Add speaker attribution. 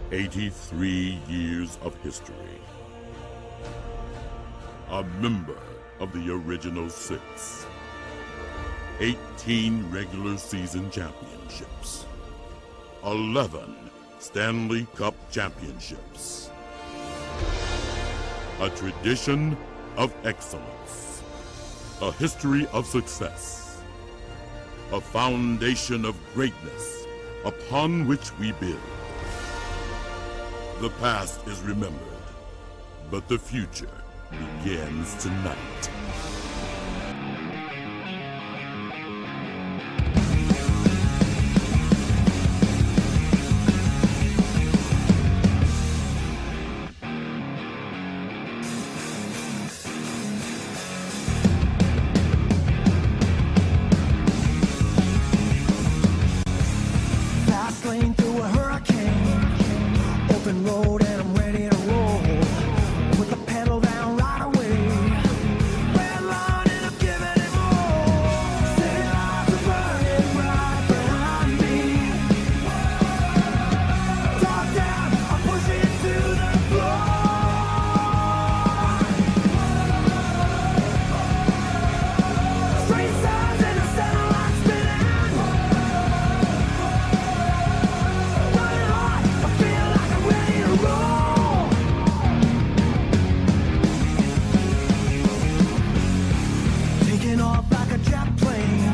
Speaker 1: 83 years of history. A member of the original six. 18 regular season championships. 11 Stanley Cup championships. A tradition of excellence. A history of success. A foundation of greatness upon which we build. The past is remembered, but the future begins tonight.
Speaker 2: Fast lane through a hurricane, open road and I'm ready to roll. Put the pedal down right away. Red line and I'm giving it more. City lights are burning right behind me. Top down, I'm pushing it to the floor. Straight sides and the center line spinning. Running hard, I feel like I'm ready to roll. Taking off like a jet plane.